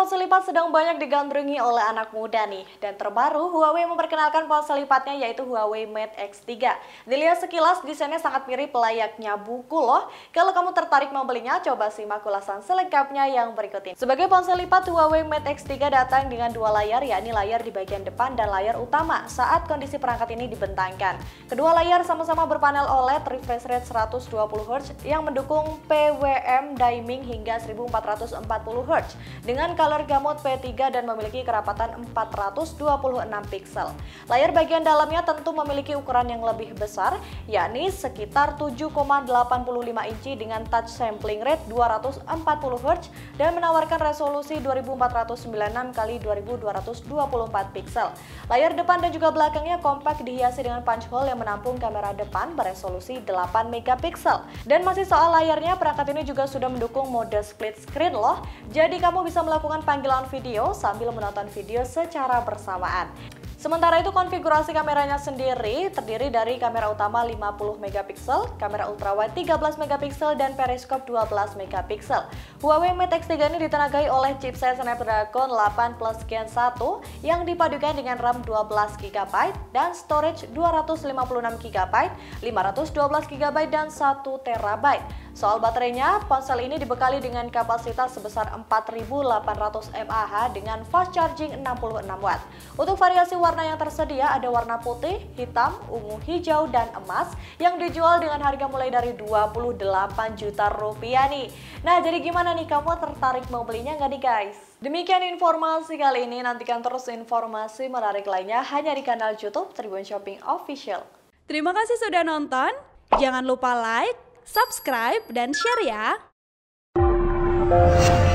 ponsel lipat sedang banyak digandrungi oleh anak muda nih. Dan terbaru, Huawei memperkenalkan ponsel lipatnya yaitu Huawei Mate X3. Dilihat sekilas, desainnya sangat mirip layaknya buku loh. Kalau kamu tertarik membelinya, coba simak ulasan selengkapnya yang berikut ini. Sebagai ponsel lipat, Huawei Mate X3 datang dengan dua layar, yakni layar di bagian depan dan layar utama saat kondisi perangkat ini dibentangkan. Kedua layar sama-sama berpanel OLED refresh rate 120Hz yang mendukung PWM dimming hingga 1440Hz. Dengan color gamut P3 dan memiliki kerapatan 426 piksel. Layar bagian dalamnya tentu memiliki ukuran yang lebih besar, yakni sekitar 7,85 inci dengan touch sampling rate 240Hz dan menawarkan resolusi 2496 x 2224 piksel. Layar depan dan juga belakangnya kompak dihiasi dengan punch hole yang menampung kamera depan beresolusi 8 megapiksel. Dan masih soal layarnya, perangkat ini juga sudah mendukung mode split screen loh. Jadi kamu bisa melakukan panggilan video sambil menonton video secara bersamaan. Sementara itu konfigurasi kameranya sendiri terdiri dari kamera utama 50 megapiksel, kamera ultrawide 13 megapiksel dan periskop 12 megapiksel. Huawei Mate X3 ini ditenagai oleh chipset Snapdragon 8 Plus Gen 1 yang dipadukan dengan RAM 12 GB dan storage 256 GB, 512 GB dan 1 TB. Soal baterainya, ponsel ini dibekali dengan kapasitas sebesar 4800 mAh dengan fast charging 66 Watt. Untuk variasi warna yang tersedia ada warna putih, hitam, ungu, hijau, dan emas yang dijual dengan harga mulai dari 28 juta rupiah nih. Nah, jadi gimana nih, kamu tertarik mau belinya nggak nih guys? Demikian informasi kali ini, nantikan terus informasi menarik lainnya hanya di kanal YouTube Tribun Shopping Official. Terima kasih sudah nonton, jangan lupa like, subscribe, dan share ya!